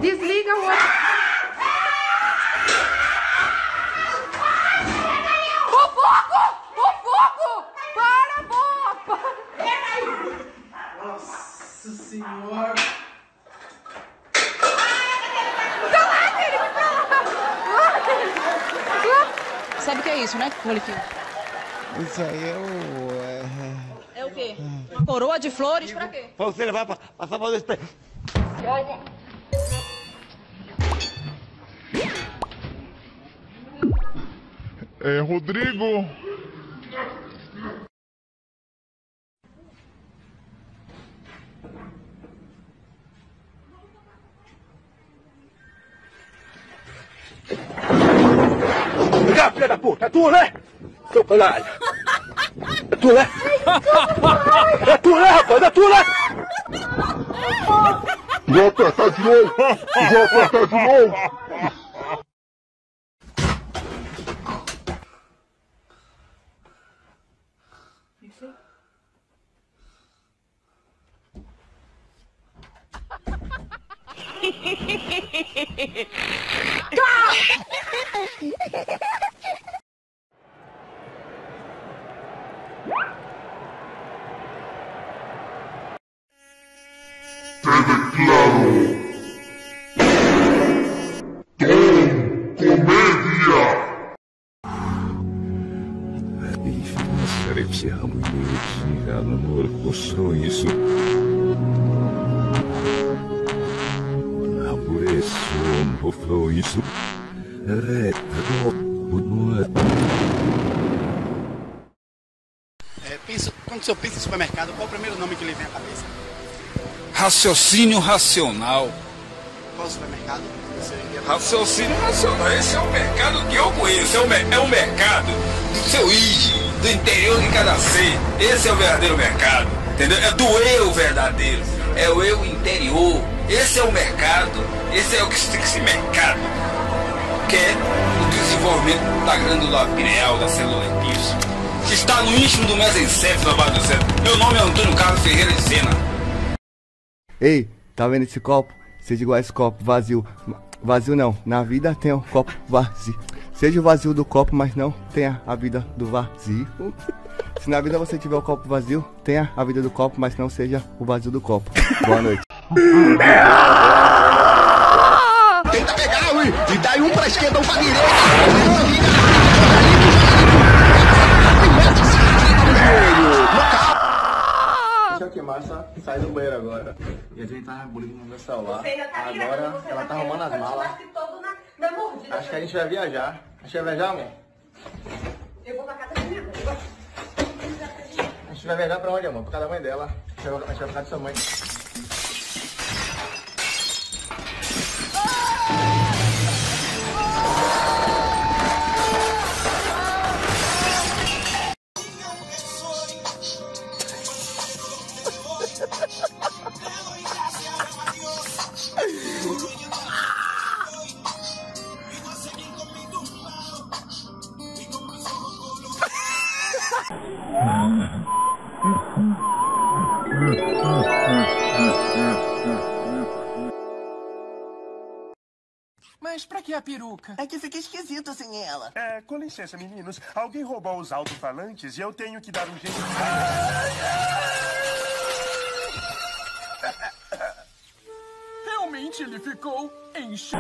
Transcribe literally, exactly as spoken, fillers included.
Desliga o outro. O fogo! O fogo! Para, Bob! Nossa senhora! Sabe o que é isso, né, Holyfield? Isso aí é o... É... é o quê? Uma coroa de flores pra quê? Pra você levar pra passar pra você. É, Rodrigo. Vem cá, filha da puta, é tu, né? Seu canalha. É tu, né? É tu, né, rapaz? É tu, né? Vou apertar de novo. Vou apertar de novo. Isso. Por isso, por isso, É, penso, quando o senhor pensa em supermercado, qual é o primeiro nome que lhe vem à cabeça? Raciocínio racional. Qual o supermercado? Raciocínio racional. Esse é o mercado que eu conheço. É o, é o mercado do seu I G, do interior de cada ser. Esse é o verdadeiro mercado. Entendeu? É do eu verdadeiro. É o eu interior. Esse é o mercado. Esse é o que tem que ser mercado. Que é o desenvolvimento da glândula pineal, da célula epífise, que está no íntimo do mesencéfalo da base do cérebro. Meu nome é Antônio Carlos Ferreira de Sena. Ei, tá vendo esse copo? Seja igual a esse copo vazio. Vazio não, na vida tem um copo vazio. Seja o vazio do copo, mas não tenha a vida do vazio. Se na vida você tiver o copo vazio, tenha a vida do copo, mas não seja o vazio do copo. Boa noite. Tenta pegar, ui, e dá um pra esquerda, um pra direita. Deixa eu queimar, só sai do banheiro agora. E a gente tava bonito no meu celular. Agora ela tá arrumando as malas. Acho que a gente vai viajar. A gente vai viajar, amor? Eu vou pra casa da minha mãe. A gente vai viajar pra onde, amor? Pra casa da mãe dela. A gente vai, a gente vai pra casa de sua mãe. Mas pra que a peruca? É que fica esquisito sem ela. É, com licença, meninos. Alguém roubou os alto-falantes e eu tenho que dar um jeito. Realmente ele ficou em choque.